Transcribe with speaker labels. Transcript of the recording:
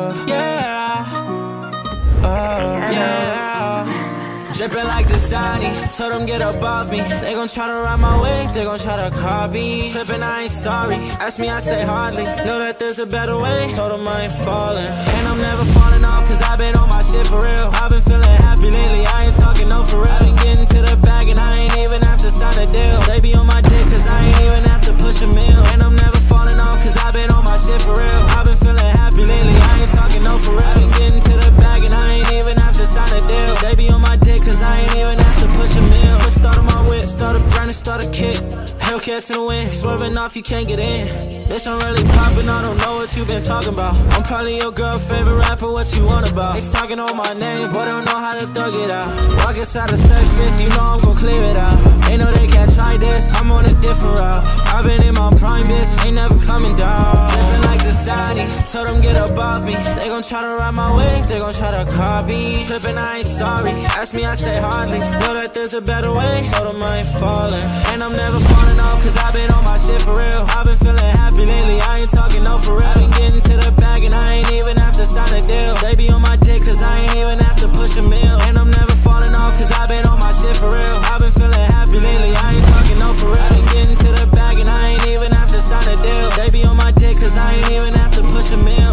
Speaker 1: Drippin' like Dasani, told them get up off me. They gon' try to ride my wave, they gon' try to copy. Trippin', I ain't sorry, ask me, I say hardly. Know that there's a better way, told them I ain't falling. And I'm never falling off, cause I've been on my shit for real. I've been feeling happy lately, I ain't talking no for real. I been getting to the bag and I ain't even have to sign a deal. They be on my dick cause I ain't even have to push a meal. And I'm never falling off cause I've been on my shit for real. I've been feeling happy lately, I ain't talking no for real. I been getting to the bag and I ain't even have to sign a deal. They be on my dick cause I ain't even have to push a meal. First started my whip, started burning, started kick. Hellcats in the wind, swerving off, you can't get in. Bitch, I'm really poppin', I don't know what you been talking about. I'm probably your girl favorite rapper, what you want about? They talking on my name, but don't know how to thug it out. Walk inside a sex fifth, you know I'm gon' clear it out. They know they can't try this, I'm on a different route. I've been in my prime, bitch, ain't never coming down. Drippin' like Dasani, told them get up off me. They gon' try to ride my wave, they gon' try to copy. Trippin', I ain't sorry, ask me, I say hardly. Know that there's a better way, told them I ain't falling. And I'm never falling off, cause I've been on my shit for real. I've been feeling happy lately, I ain't talking no for real. I been getting to the bag and I ain't even have to sign a deal. They be on my dick cause I ain't even have to push a meal. And I'm never falling off cause I've been on my shit for real. I've been feeling happy lately, I ain't talking no for real. I been getting to the bag and I ain't even have to sign a deal. They be on my dick cause I ain't even have to push a meal.